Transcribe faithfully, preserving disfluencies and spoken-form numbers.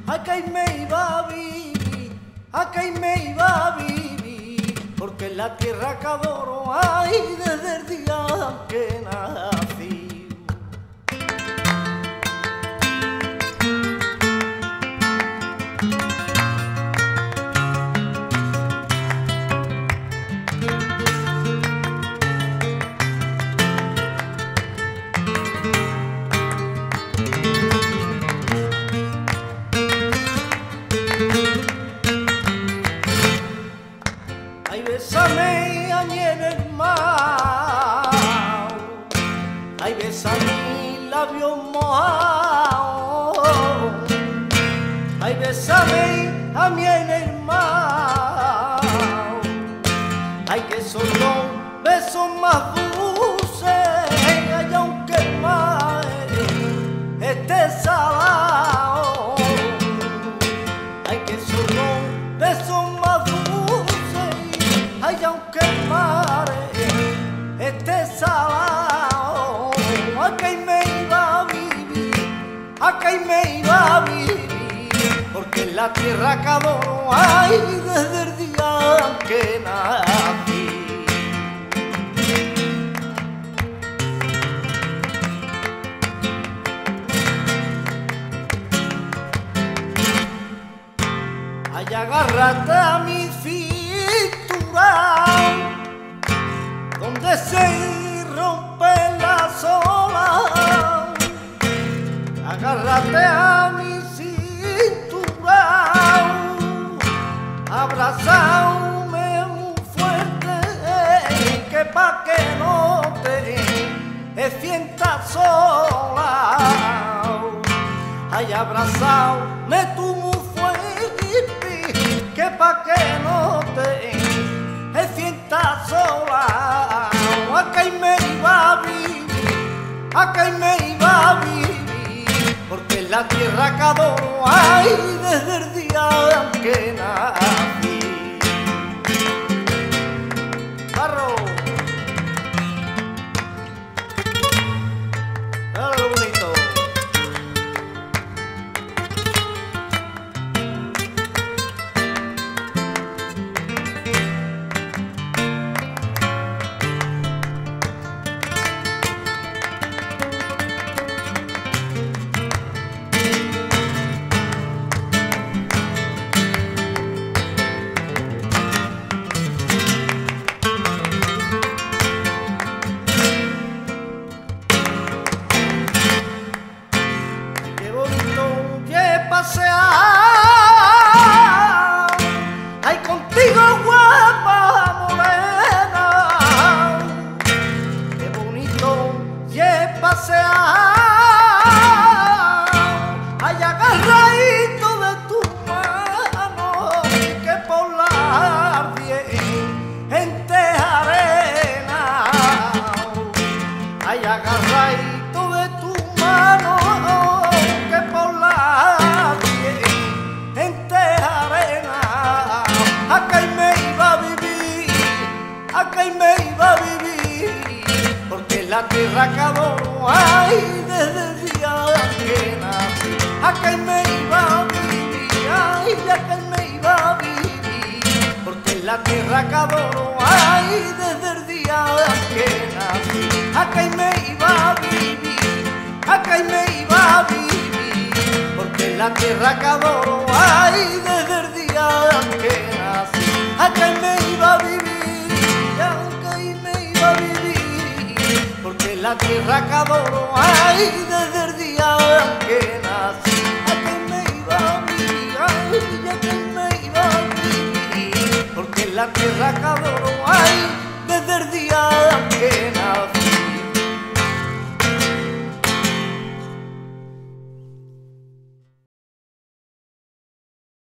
acá y me iba a vivir, acá y me iba a vivir, porque la tierra que adoro, ay, desde el día que nací. Ay, bésame a mí en el mar, ay, bésame mis labios mojados, ay, bésame a mí en el mar, ay, que son los besos más dulces, ay, aunque el mar esté salado, ay, que son los besos más dulces, ay, aunque el mar esté salado, acá y me iba a vivir, acá y me iba a vivir, porque en la tierra que adoro, ay, desde el día que nací. Ay, agárrate a mi cintura, donde se rompe la sola, agárrate a mi cintura, abrázame muy fuerte, que pa' que no te sientas sola, ay, abrázame tú muy fuerte, que pa' que no te sientas sola, acá y me iba a vivir, acá y me iba a vivir, porque en la tierra que adoro, ay, desde el día que nací. Barro, dale lo bonito. Pasear, ay, contigo guapa morena, qué bonito es pasear, ay, agarradito de tu mano, que por la ardiente arena, ay, agarradito de tu mano, que por la acá y me iba a vivir, acá y me iba a vivir, porque en la tierra que adoro, ay, desde el día que nací, acá y me iba a vivir, ay, acá y me iba a vivir, porque en la tierra que adoro, ay, desde el día que nací, acá y me iba a vivir, acá y me iba a vivir, porque en la tierra que adoro, ay, desde el día que nací, acá y me iba a vivir, acá y me iba a vivir, porque en la tierra que adoro, ay, desde el día que nací, acá y me iba a vivir, ay, acá y me iba a vivir, porque en la tierra que adoro, ay,